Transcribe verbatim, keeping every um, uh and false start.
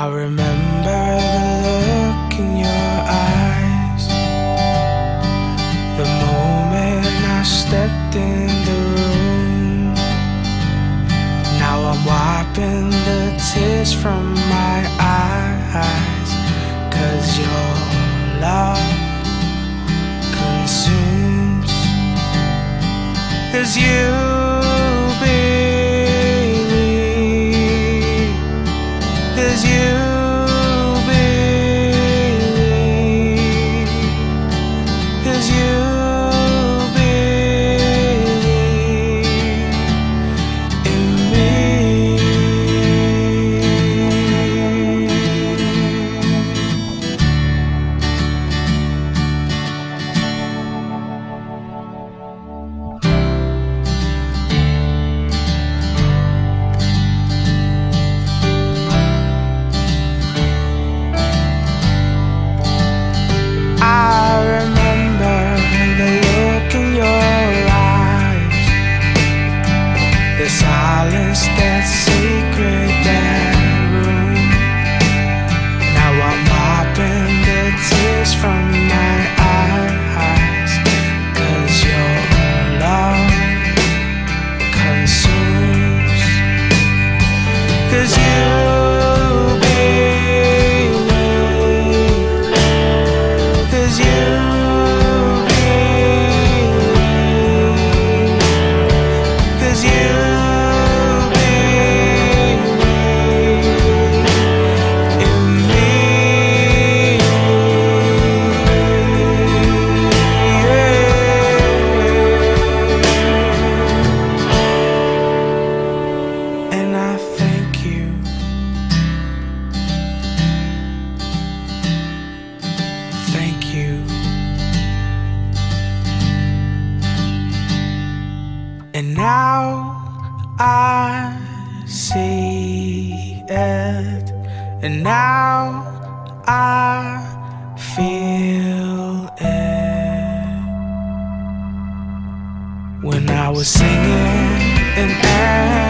I remember the look in your eyes, the moment I stepped in the room. Now I'm wiping the tears from my eyes, 'cause your love consumes. 'Cause you believe, 'cause you believe, 'cause you believe in me. The silence, that secret, that room. Now I'm wiping the tears from my eyes, 'cause your love consumes. 'Cause you believe, 'cause you thank you. And now I see it, and now I feel it. When I was singing in